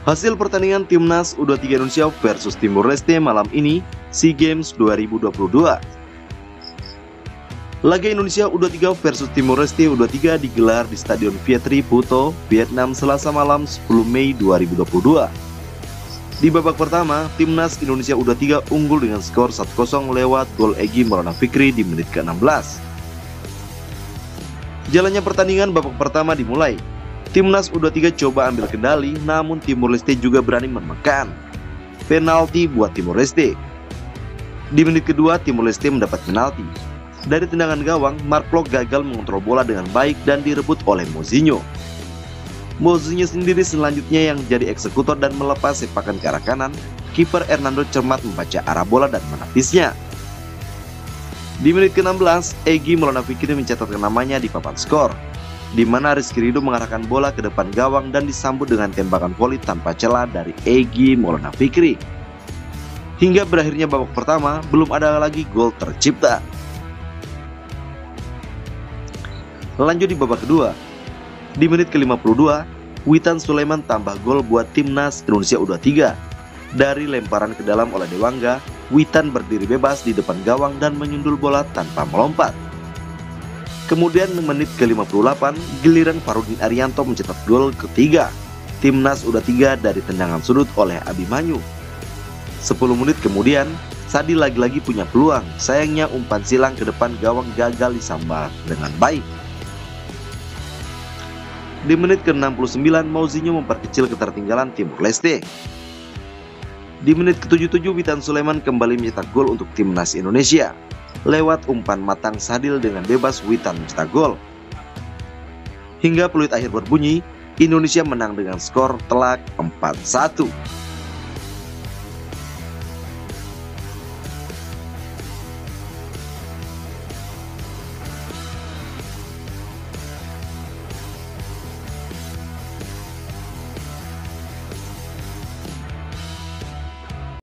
Hasil pertandingan Timnas U23 Indonesia versus Timor Leste malam ini SEA Games 2022. Laga Indonesia U23 versus Timor Leste U23 digelar di Stadion Vietri Puto, Vietnam Selasa malam 10 Mei 2022. Di babak pertama, Timnas Indonesia U23 unggul dengan skor 1-0 lewat gol Egy Maulana Fikri di menit ke-16. Jalannya pertandingan babak pertama dimulai. Timnas U23 coba ambil kendali, namun Timor Leste juga berani menekan. Penalti buat Timor Leste. Di menit kedua, Timor Leste mendapat penalti. Dari tendangan gawang, Mark Klok gagal mengontrol bola dengan baik dan direbut oleh Mozinho. Mozinho sendiri selanjutnya yang jadi eksekutor dan melepas sepakan ke arah kanan. Kiper Hernando cermat membaca arah bola dan menapisnya. Di menit ke-16, Egy Maulana Fikri mencatatkan namanya di papan skor, di mana Rizky Ridho mengarahkan bola ke depan gawang dan disambut dengan tembakan voli tanpa celah dari Egy Maulana Fikri. Hingga berakhirnya babak pertama, belum ada lagi gol tercipta. Lanjut di babak kedua. Di menit ke-52, Witan Sulaiman tambah gol buat Timnas Indonesia U23. Dari lemparan ke dalam oleh Dewangga, Witan berdiri bebas di depan gawang dan menyundul bola tanpa melompat. Kemudian menit ke-58, giliran Farudin Arianto mencetak gol ketiga Timnas U23 dari tendangan sudut oleh Abimanyu. 10 menit kemudian, Sadi lagi-lagi punya peluang. Sayangnya umpan silang ke depan gawang gagal disambar dengan baik. Di menit ke-69, Mozinho memperkecil ketertinggalan Timor Leste. Di menit ke-77, Witan Sulaiman kembali mencetak gol untuk Timnas Indonesia. Lewat umpan matang Sadil dengan bebas, Witan mencetak gol. Hingga peluit akhir berbunyi, Indonesia menang dengan skor telak 4-1.